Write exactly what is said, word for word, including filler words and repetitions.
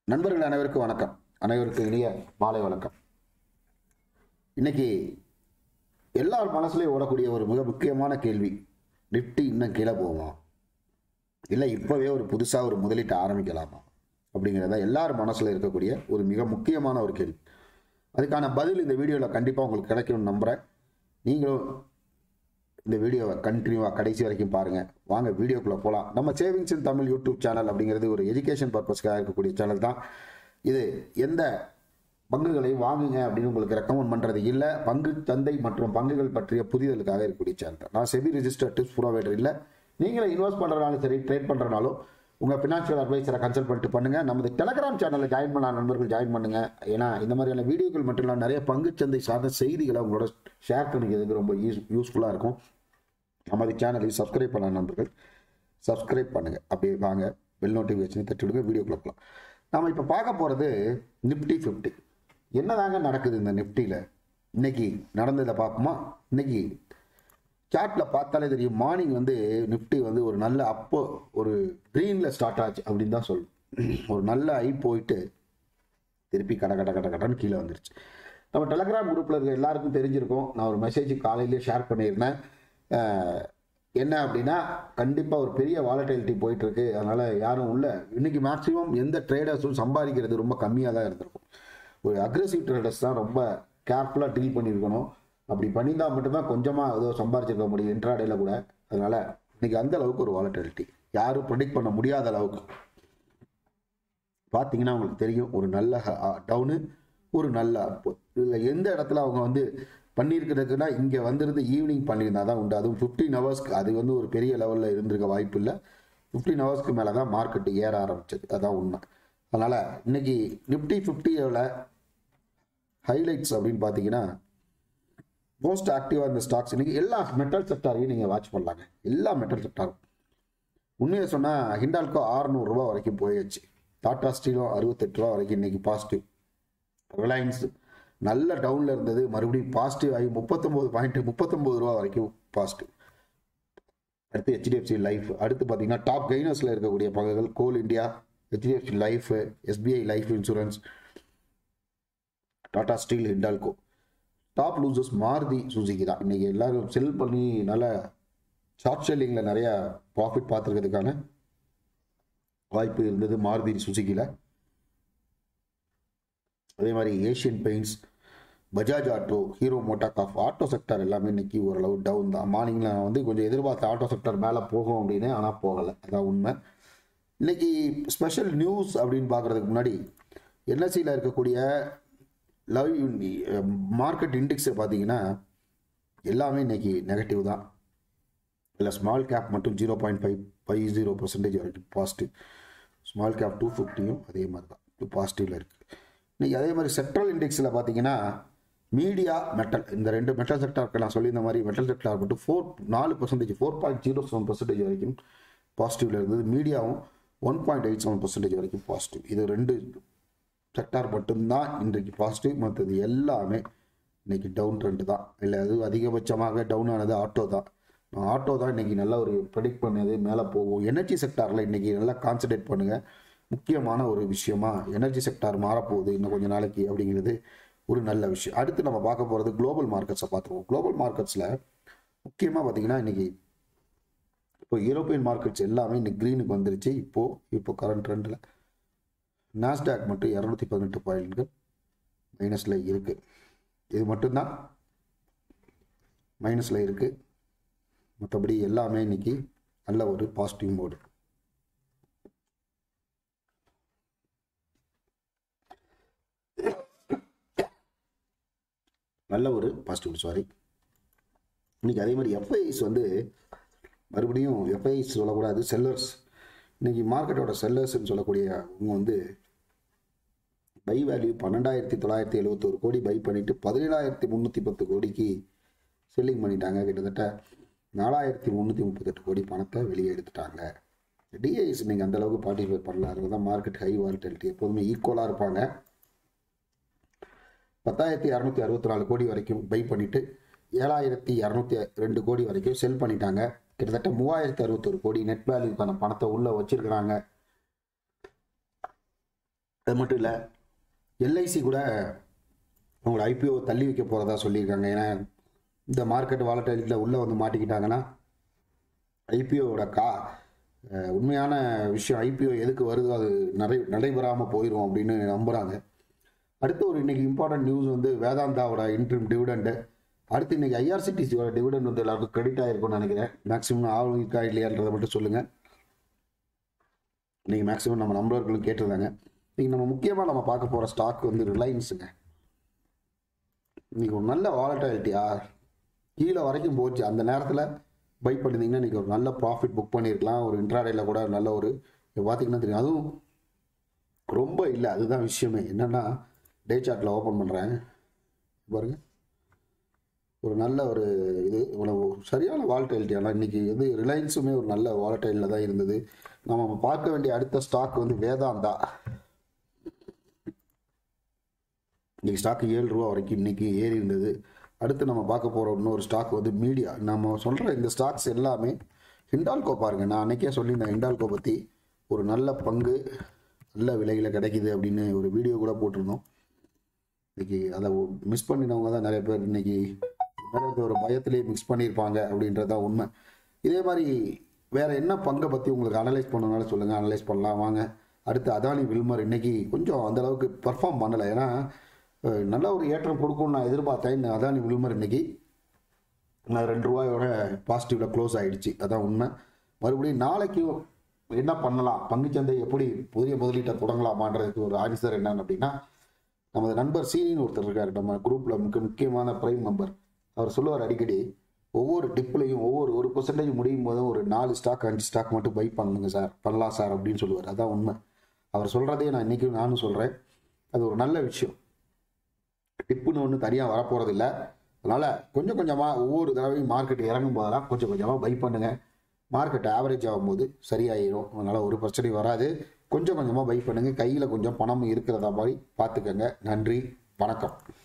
நண்பர்கள் அனைவருக்கும் வணக்கம். அனைவருக்கும் இனிய மாலை வணக்கம். இன்னைக்கு எல்லார் மனசுலயும் ஓடக்கூடிய ஒரு மிக முக்கியமான கேள்வி, நிப்டி இன்னும் கீழே போகுமா, இல்லை இப்பவே ஒரு புதுசா ஒரு முதலீட்டை ஆரம்பிக்கலாமா அப்படிங்கிறத எல்லார் மனசுல இருக்கக்கூடிய ஒரு மிக முக்கியமான ஒரு கேள்வி. அதுக்கான பதில் இந்த வீடியோவில் கண்டிப்பாக உங்களுக்கு கிடைக்கும்னு நம்புறேன். நீங்களும் இந்த வீடியோவை கண்டினியூவாக கடைசி வரைக்கும் பாருங்க. வாங்க வீடியோக்குள்ள போகலாம். நம்ம savings in Tamil YouTube channel அப்படிங்கிறது ஒரு எஜுகேஷன் பர்பஸ்க்காக இருக்கக்கூடிய சேனல் தான். இது எந்த பங்குகளை வாங்குங்க அப்படின்னு உங்களுக்கு ரெக்கமெண்ட் பண்றது இல்லை. பங்கு சந்தை மற்றும் பங்குகள் பற்றிய புரிதலுக்காக இருக்கக்கூடிய சேனல் தான். நான் செபி ரிஜிஸ்டர்ட் டிப்ஸ் ப்ரொவைடர் இல்லை. நீங்களே இன்வெஸ்ட் பண்றதுனாலும் சரி, ட்ரேட் பண்றதுனாலும் உங்க பினான்சியல் அட்வைசரை கன்சல்ட் பண்ணிட்டு பண்ணுங்க. நமது டெலகிராம் சேனலில் ஜாயின் பண்ண நண்பர்கள் ஜாயின் பண்ணுங்க. ஏன்னா இந்த மாதிரியான வீடியோக்கள் மட்டும் இல்லை, நிறைய பங்கு சந்தை சார்ந்த செய்திகளை உங்களோட ஷேர் பண்ணிக்கிறதுக்கு ரொம்ப யூஸ் யூஸ்ஃபுல்லாக இருக்கும். நமது சேனலை சப்ஸ்கிரைப் பண்ண நண்பர்கள் சப்ஸ்கிரைப் பண்ணுங்க. அப்படியே வாங்க பெல் நோட்டிஃபிகேஷன் தட்டி விடுங்க. வீடியோக்குள்ள போகலாம். நாம இப்போ பார்க்க போகிறது நிப்டி ஃபிஃப்டி. என்னதாங்க நடக்குது இந்த நிப்டியில்? இன்னைக்கு நடந்ததை பார்ப்போமா? இன்னைக்கு சார்ட்டில் பார்த்தாலே தெரியும், மார்னிங் வந்து நிப்டி வந்து ஒரு நல்ல அப்போ ஒரு க்ரீனில் ஸ்டார்ட் ஆச்சு அப்படின்னு தான் சொல்லணும். ஒரு நல்ல ஐ போயிட்டு திருப்பி கட கட கட கடன்னு கீழே வந்துருச்சு. நம்ம டெலகிராம் குரூப்பில் இருக்க எல்லாருக்கும் தெரிஞ்சிருக்கும். நான் ஒரு மெசேஜ் காலையிலேயே ஷேர் பண்ணியிருந்தேன். என்ன அப்படின்னா, கண்டிப்பாக ஒரு பெரிய வாலட்டிலிட்டி போயிட்டு இருக்கு. அதனால யாரும் உள்ள இன்னைக்கு மேக்ஸிமம் எந்த ட்ரேடர்ஸும் சம்பாதிக்கிறது ரொம்ப கம்மியாக தான் இருந்திருக்கும். ஒரு அக்ரெசிவ் ட்ரேடர்ஸ் தான் ரொம்ப கேர்ஃபுல்லாக டீல் பண்ணியிருக்கணும். அப்படி பண்ணியிருந்தால் மட்டும்தான் கொஞ்சமாக ஏதோ சம்பாதிச்சிருக்க முடியும் இன்ட்ராடேல கூட. அதனால இன்னைக்கு அந்த அளவுக்கு ஒரு வாலட்டிலிட்டி யாரும் ப்ரெடிக்ட் பண்ண முடியாத அளவுக்கு பார்த்தீங்கன்னா உங்களுக்கு தெரியும். ஒரு நல்ல டவுனு, ஒரு நல்ல அப்போ. இதில் எந்த இடத்துல அவங்க வந்து பண்ணியிருக்கிறதுக்குன்னா, இங்கே வந்துருந்து ஈவினிங் பண்ணியிருந்தா தான் உண்டு. அதுவும் ஃபிஃப்டீன் ஹவர்ஸ்க்கு அது வந்து ஒரு பெரிய லெவலில் இருந்திருக்க வாய்ப்பு இல்லை. ஃபிஃப்டீன் ஹவர்ஸ்க்கு மேலே தான் மார்க்கெட்டு ஏற ஆரம்பிச்சது. அதான் உண்மை. அதனால் இன்னைக்கு நிப்டி ஃபிஃப்டியோட ஹைலைட்ஸ் அப்படின்னு பார்த்தீங்கன்னா, மோஸ்ட் ஆக்டிவாக இந்த ஸ்டாக்ஸ் இன்னைக்கு எல்லா மெட்டல் செக்டாரையும் நீங்கள் வாட்ச் பண்ணலாங்க. எல்லா மெட்டல் செக்டாரும் உண்மையை சொன்னால் ஹிண்டால்கோ ஆறுநூறுரூவா வரைக்கும் போயிடுச்சு. டாடா ஸ்டீலும் அறுபத்தெட்டு ரூபா வரைக்கும் இன்னைக்கு பாசிட்டிவ். ரிலையன்ஸ் நல்ல டவுன்ல இருந்தது, மறுபடியும் பாசிட்டிவ் ஆகி முப்பத்தொன்பது பாயிண்ட் முப்பத்தொன்பது ரூபா வரைக்கும் பாசிட்டிவ். அடுத்து ஹெச்டிஎஃப்சி லைஃப். அடுத்து பார்த்தீங்கன்னா டாப் கெய்னர்ஸ்ல இருக்கக்கூடிய பங்குகள் Coal India, HDFC Life, SBI Life Insurance, Tata Steel, Hindalco. Top losers Maruti Suzuki தான். இன்னைக்கு எல்லாரும் செல் பண்ணி நல்ல ஷார்ட் செல்லிங்ல நிறைய ப்ராஃபிட் பார்த்துருக்கிறதுக்கான வாய்ப்பு இருந்தது மாருதி சுசுகியில். அதே மாதிரி Asian Paints, Bajaj Auto, Hero MotoCorp, auto sector எல்லாமே இன்னைக்கு ஓரளவு டவுன் தான். மார்னிங்கில் நான் வந்து கொஞ்சம் எதிர்பார்த்த ஆட்டோ செக்டர் மேலே போகும் அப்படின்னு, ஆனால் போகலை. அதான் உண்மை. இன்னைக்கு ஸ்பெஷல் நியூஸ் அப்படின்னு பார்க்குறதுக்கு முன்னாடி என்எஸ்சியில் இருக்கக்கூடிய லவ் மார்க்கெட் இண்டெக்ஸை பார்த்தீங்கன்னா எல்லாமே இன்னைக்கு நெகட்டிவ் தான். இல்லை ஸ்மால் கேப் மட்டும் zero point five five zero percentage வரைக்கும் பாசிட்டிவ். ஸ்மால் கேப் டூ ஃபிஃப்டியும் அதே மாதிரி தான் பாசிட்டிவில் இருக்குது. இன்னைக்கு அதே மாதிரி செக்ட்ரல் இண்டெக்ஸில் பார்த்தீங்கன்னா மீடியா, மெட்டல், இந்த ரெண்டு மெட்டல் செக்டாருக்கு நான் சொல்லி இந்த மாதிரி மெட்டல் செக்டார் மட்டும் ஃபோர் நாலு percentage four point zero seven percentage வரைக்கும் பாசிட்டிவ்ல இருந்தது. மீடியாவும் one point eight seven percentage வரைக்கும் பாசிட்டிவ். இது ரெண்டு செக்டார் மட்டும்தான் இன்றைக்கு பாசிட்டிவ். மற்றது எல்லாமே இன்னைக்கு டவுன் ட்ரெண்டு தான். இல்லை அது அதிகபட்சமாக டவுன் ஆனது ஆட்டோ தான். ஆட்டோ தான் இன்னைக்கு நல்லா ஒரு ப்ரெடிக்ட் பண்ணது மேலே போகும். எனர்ஜி செக்டாரில் இன்னைக்கு நல்லா கான்சன்ட்ரேட் பண்ணுங்க. முக்கியமான ஒரு விஷயமா எனர்ஜி செக்டார் மாறப்போகுது இன்னும் கொஞ்சம் நாளைக்கு அப்படிங்கிறது ஒரு நல்ல விஷயம். அடுத்து நம்ம பார்க்க போகிறது குளோபல் மார்க்கெட்ஸை பார்த்துருவோம். குளோபல் மார்க்கெட்ஸில் முக்கியமாக பார்த்தீங்கன்னா இன்னைக்கு இப்போ யூரோப்பியன் மார்க்கெட்ஸ் எல்லாமே இன்னைக்கு க்ரீனுக்கு வந்துருச்சு. இப்போ இப்போ கரண்ட் ட்ரெண்டில் நாஸ்டாக் மட்டும் இரநூத்தி பதினெட்டு பாயிண்ட்கள் மைனஸில் இருக்குது. இது மட்டும்தான் மைனஸில் இருக்குது. மற்றபடி எல்லாமே இன்னைக்கு நல்ல ஒரு பாசிட்டிவ் மோடு. நல்ல ஒரு பாசிட்டிவ் சாரி இன்னைக்கு. அதே மாதிரி எஃப்ஐஸ் வந்து மறுபடியும் எஃப்ஐஸ் சொல்லக்கூடாது, செல்லர்ஸ். இன்னைக்கு மார்க்கெட்டோட செல்லர்ஸ்ன்னு சொல்லக்கூடிய அவங்க வந்து பை வேல்யூ பன்னெண்டாயிரத்தி தொள்ளாயிரத்தி எழுபத்தோரு கோடி பை பண்ணிட்டு பதினேழாயிரத்தி முந்நூற்றி பத்து கோடிக்கு செல்லிங் பண்ணிட்டாங்க. கிட்டத்தட்ட நாலாயிரத்தி முந்நூற்றி முப்பத்தெட்டு கோடி பணத்தை வெளியே எடுத்துட்டாங்க. டிஐஸ் நீங்கள் அந்த அளவுக்கு பார்ட்டிசிபேட் பண்ணல. அதில் தான் மார்க்கெட் ஹை வாலட்டிலிட்டி எப்போதுமே ஈக்குவலாக இருப்பாங்க. பத்தாயிரத்தி இரநூத்தி அறுபத்தி நாலு கோடி வரைக்கும் பை பண்ணிட்டு ஏழாயிரத்தி இரநூத்தி ரெண்டு கோடி வரைக்கும் செல் பண்ணிட்டாங்க. கிட்டத்தட்ட மூவாயிரத்தி அறுபத்தொரு கோடி நெட் வேல்யூக்கான பணத்தை உள்ள வச்சிருக்கிறாங்க. அது மட்டும் இல்லை, எல்ஐசி கூட அவங்களோட ஐபிஓ தள்ளி வைக்க போகிறதா சொல்லியிருக்காங்க. ஏன்னா இந்த மார்க்கெட் வாலட்டிலிட்டியில் உள்ளே வந்து மாட்டிக்கிட்டாங்கன்னா ஐபிஓவோட கா உண்மையான விஷயம் ஐபிஓ எதுக்கு வருதோ அது நடை நடைபெறாமல் போயிடும் அப்படின்னு நம்புகிறாங்க. அடுத்து ஒரு இன்னைக்கு இம்பார்ட்டன்ட் நியூஸ் வந்து வேதாந்தாவோட இன்ட்ரீம் டிவிடெண்டு. அடுத்து இன்னைக்கு ஐஆர்சிடிசியோட டிவிடெண்ட் வந்து எல்லாருக்கும் கிரெடிட் ஆகிருக்கும்னு நினைக்கிறேன். மேக்ஸிமம் ஆகும் இருக்கா இல்லையான்றதை மட்டும் சொல்லுங்கள். இன்னைக்கு மேக்ஸிமம் நம்ம நம்பர்களும் கேட்டிருந்தாங்க. இன்னைக்கு நம்ம முக்கியமாக நம்ம பார்க்க போகிற ஸ்டாக் வந்து ரிலையன்ஸுங்க. இன்னைக்கு ஒரு நல்ல வாலட்டிலிட்டியா கீழே வரைக்கும் போச்சு. அந்த நேரத்தில் பை பண்ணியிருந்தீங்கன்னா இன்றைக்கி ஒரு நல்ல ப்ராஃபிட் புக் பண்ணியிருக்கலாம். ஒரு இன்ட்ராடேயில் கூட நல்ல ஒரு பார்த்திங்கன்னா தெரியும். அதுவும் ரொம்ப இல்லை, அதுதான் விஷயமே. என்னென்னா டே சார்ட்டில் ஓப்பன் பண்ணுறேன் பாருங்கள், ஒரு நல்ல ஒரு இது இவ்வளவு சரியான வாலட்டிலிட்டி. ஆனால் இன்றைக்கி வந்து ரிலையன்ஸுமே ஒரு நல்ல வாலட்டைலில் தான் இருந்தது. நம்ம பார்க்க வேண்டிய அடுத்த ஸ்டாக் வந்து வேதாந்தா. இன்றைக்கி ஸ்டாக்கு ஏழு ரூபா வரைக்கும் இன்றைக்கி ஏறி இருந்தது. அடுத்து நம்ம பார்க்க போகிற இன்னொரு ஸ்டாக் வந்து மீடியா. நம்ம சொல்கிற இந்த ஸ்டாக்ஸ் எல்லாமே ஹிண்டால்கோ பாருங்கள். நான் அன்றைக்கே சொல்லியிருந்தேன் ஹிண்டால்கோ பற்றி. ஒரு நல்ல பங்கு நல்ல விலையில் கிடைக்கிது அப்படின்னு ஒரு வீடியோ கூட போட்டிருந்தோம். இன்றைக்கி அதை மிஸ் பண்ணினவங்க தான் நிறைய பேர் இன்றைக்கி நிறைய ஒரு பயத்திலேயே மிஸ் பண்ணியிருப்பாங்க அப்படின்றது தான் உண்மை. இதே மாதிரி வேறு என்ன பங்கை பற்றி உங்களுக்கு அனலைஸ் பண்ணனால சொல்லுங்கள், அனலைஸ் பண்ணலாம் வாங்க. அடுத்து அதானி வில்மர் இன்றைக்கி கொஞ்சம் அந்தளவுக்கு பர்ஃபார்ம் பண்ணலை. ஏன்னா நல்ல ஒரு ஏற்றம் கொடுக்கும்னு நான் எதிர்பார்த்தேன். அதானி வில்மர் இன்னைக்கு நான் ரெண்டு ரூபாயோட பாசிட்டிவில் க்ளோஸ் ஆகிடுச்சு. அதான் உண்மை. மறுபடியும் நாளைக்கும் என்ன பண்ணலாம், பங்குச்சந்தை எப்படி புதிய முதலீட்டை தொடங்கலாமான்றதுக்கு ஒரு ஆன்சர் என்னன்னு அப்படின்னா, நமது நண்பர் சீனின்னு ஒருத்தர் இருக்கார் நம்ம குரூப்பில், மிக முக்கியமான பிரைம் மெம்பர். அவர் சொல்லுவார் அடிக்கடி, ஒவ்வொரு டிப்லையும் ஒவ்வொரு ஒரு பர்சன்டேஜ் முடியும் போதும் ஒரு நாலு ஸ்டாக் அஞ்சு ஸ்டாக் மட்டும் பை பண்ணுங்க சார், பண்ணலாம் சார் அப்படின்னு சொல்லுவார். அதான் உண்மை. அவர் சொல்கிறதே நான் இன்றைக்கும் நானும் சொல்கிறேன். அது ஒரு நல்ல விஷயம். டிப்புன்னு ஒன்று தனியாக வரப்போகிறது இல்லை. அதனால் கொஞ்சம் கொஞ்சமாக ஒவ்வொரு தடவையும் மார்க்கெட் இறங்கும் போதெல்லாம் கொஞ்சம் கொஞ்சமாக பை பண்ணுங்கள். மார்க்கெட் ஆவரேஜ் ஆகும்போது சரியாயிடும். அதனால் ஒரு பிரச்சனை வராது. கொஞ்சம் கொஞ்சமாக பை பண்ணுங்கள். கையில் கொஞ்சம் பணம் இருக்கிறதா மாதிரி பார்த்துக்கங்க. நன்றி, வணக்கம்.